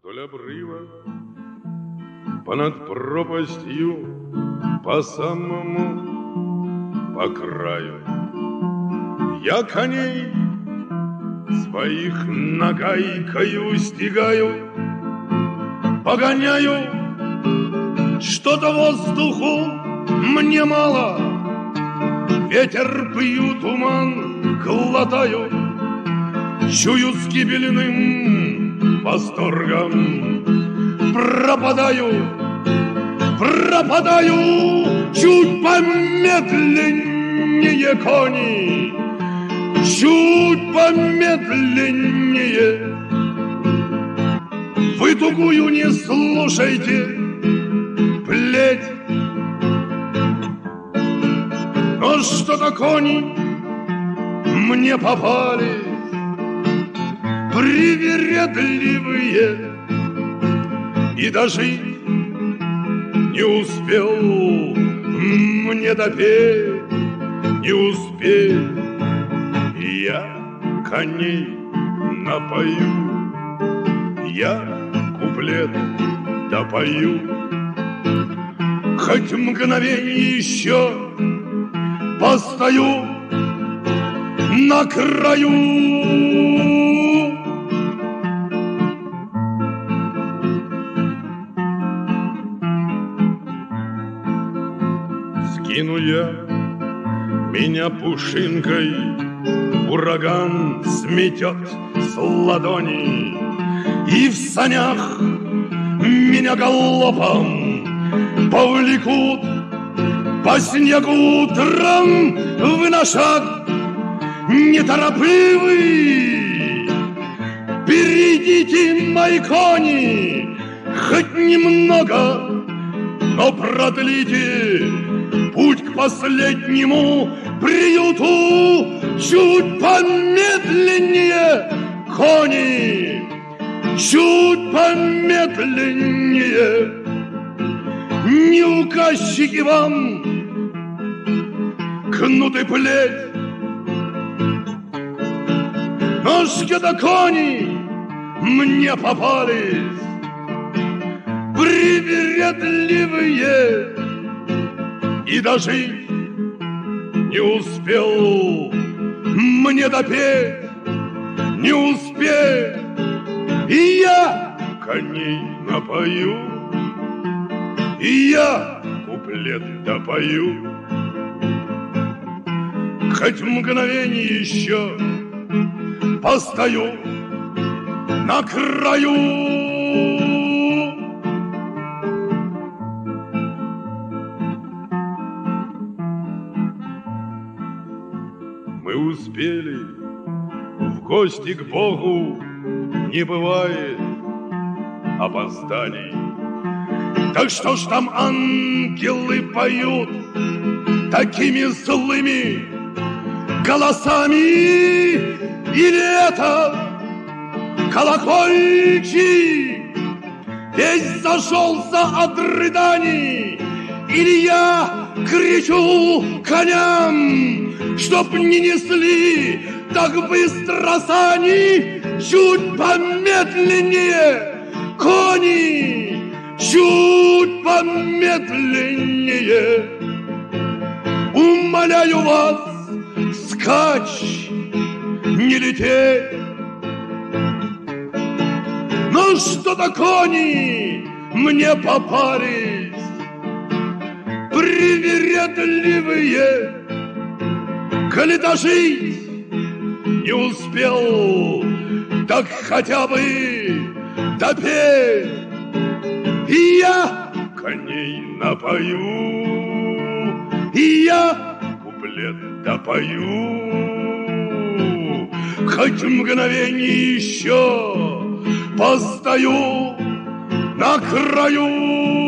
Вдоль обрыва, понад пропастью, по самому, по краю. Я коней своих нагайкою стигаю, погоняю, что-то воздуху мне мало. Ветер пью, туман глотаю, чую с гибельным восторгом. Пропадаю, чуть помедленнее, кони, чуть помедленнее. Вы тугую не слушайте, плеть. Но что-то кони мне попались привередливые, и дожить не успел мне допеть, не успеть. Я коней напою, я куплет допою. Хоть мгновенье еще постою на краю. Скину я меня пушинкой, ураган сметет с ладони, и в санях меня галопом повлекут по снегу утром в шаг неторопливый. Перейдите, мои кони, хоть немного, но продлите путь к последнему приюту. Чуть помедленнее, кони, чуть помедленнее. Не указчики вам кнут и плеть. Ножки-то кони мне попались привередливые, и дожить не успел мне допеть, не успеть. И я коней напою, и я куплет допою. Хоть мгновенье еще постою на краю. Мы успели в гости к Богу, не бывает опозданий. Так что ж там ангелы поют такими злыми голосами? Или это колокольчик весь зашелся от рыданий? Или я кричу коням, чтоб не несли так быстро сани? Чуть помедленнее, кони, чуть помедленнее. Умоляю вас, скачь, не лететь. Но что-то кони мне попались привередливые. Коли дожить не успел, так хотя бы допеть. И я коней напою, и я куплет допою. Хоть мгновенье еще постою на краю.